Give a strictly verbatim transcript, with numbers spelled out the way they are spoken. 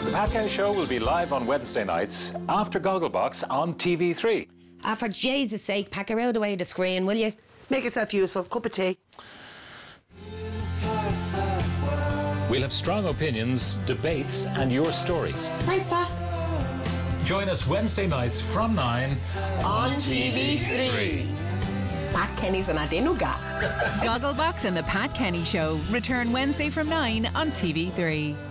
The Pat Kenny Show will be live on Wednesday nights after Gogglebox on T V three. Ah, for Jesus' sake, pack her out away the screen, will you? Make yourself useful. Cup of tea. We'll have strong opinions, debates and your stories. Thanks, Pat. Join us Wednesday nights from nine On T V three. Pat Kenny's an Adinuga. Gogglebox and the Pat Kenny Show return Wednesday from nine on T V three.